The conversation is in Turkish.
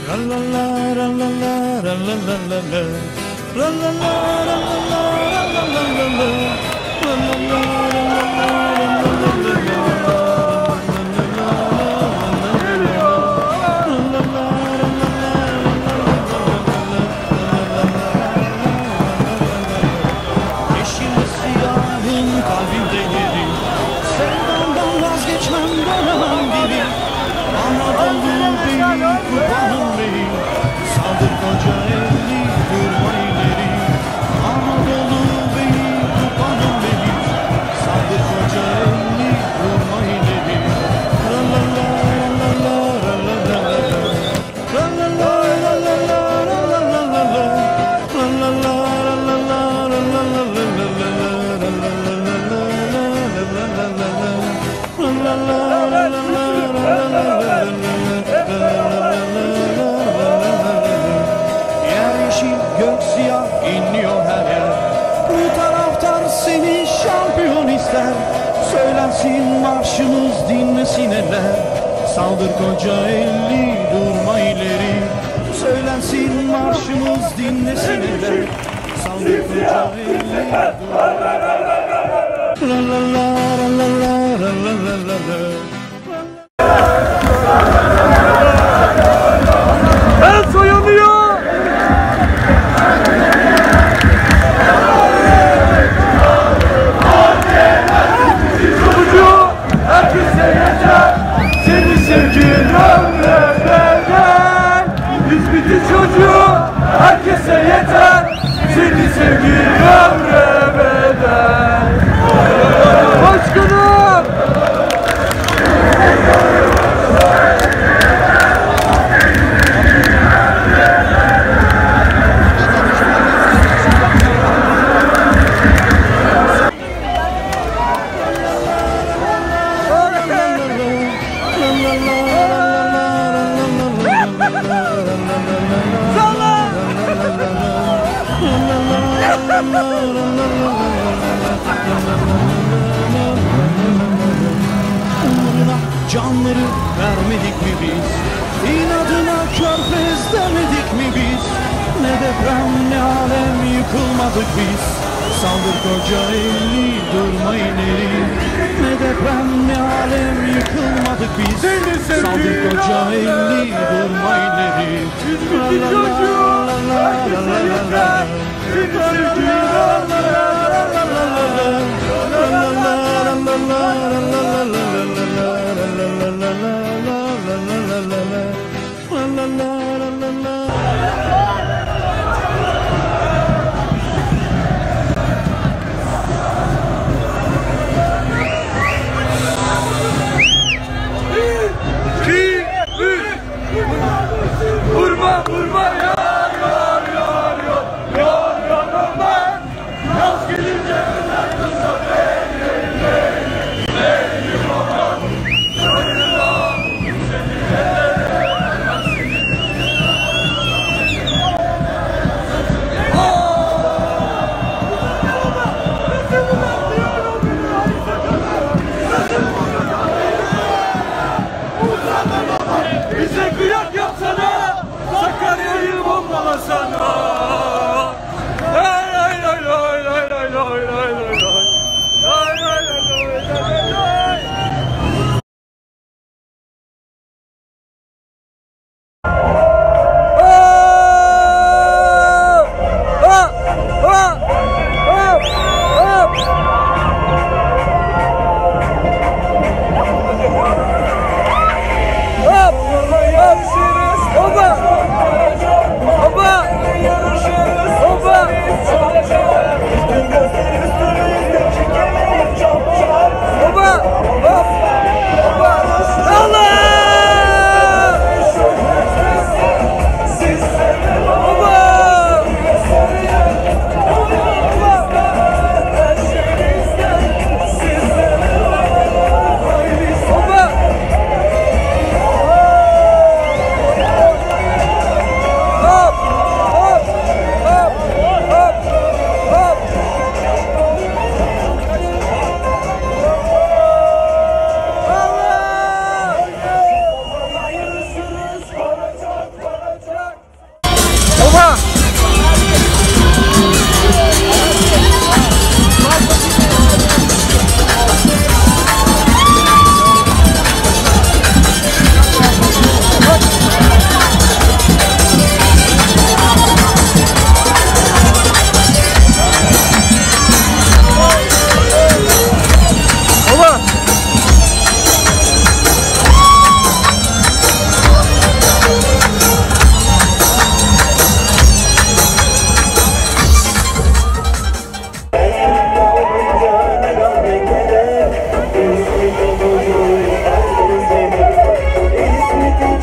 Söylensin marşımız dinlesin eller. Saldır Kocaeli durma ileri. Söylensin marşımız dinlesin eller. Saldır Kocaeli durma ileri. El soyuluyor. Herkese yeter seni sevgin ömrümden. Biz bitti çocuğu. Herkese yeter seni sevgin ömrümden. Başkanım. Uğruna canları vermedik mi biz? İnadına körfez demedik mi biz? Ne deprem ne alem yıkılmadık biz. Saldır Kocaeli durma ileri. Ne deprem ne alem yıkılmadık biz. Saldır Kocaeli durma ileri. Bitti çocuğu. Herkese yeter seni sevgin vurma vurma yar yar yar yar yar yanım ben. Yaz gelince güzel kısa benim olan yanımda senin bize kıyak yapsana, Sakarya'yı bombalasana. Lay lay lay lay lay lay lay lay lay lay lay lay lay lay. Baba!